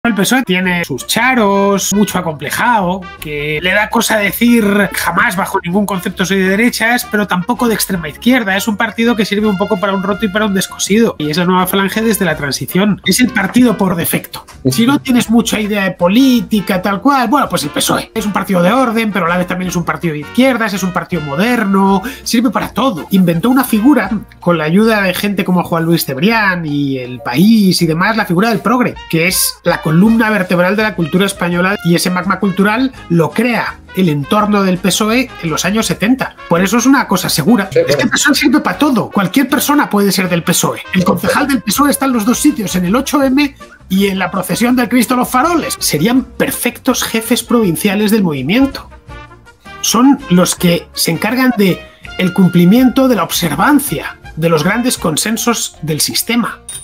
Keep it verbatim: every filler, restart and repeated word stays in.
El P S O E tiene sus charos, mucho acomplejado, que le da cosa decir jamás bajo ningún concepto soy de derechas, pero tampoco de extrema izquierda. Es un partido que sirve un poco para un roto y para un descosido. Y es la nueva falange desde la transición. Es el partido por defecto. Si no tienes mucha idea de política, tal cual, bueno, pues el P S O E. Es un partido de orden, pero a la vez también es un partido de izquierdas, es un partido moderno, sirve para todo. Inventó una figura, con la ayuda de gente como Juan Luis Cebrián y El País y demás, la figura del progre, que es la columna vertebral de la cultura española, y ese magma cultural lo crea el entorno del P S O E en los años setenta. Por eso es una cosa segura. Sí, es que el P S O E sirve para todo. Cualquier persona puede ser del P S O E. El concejal del P S O E está en los dos sitios, en el ocho eme y en la procesión del Cristo de los Faroles. Serían perfectos jefes provinciales del movimiento. Son los que se encargan de el cumplimiento de la observancia de los grandes consensos del sistema.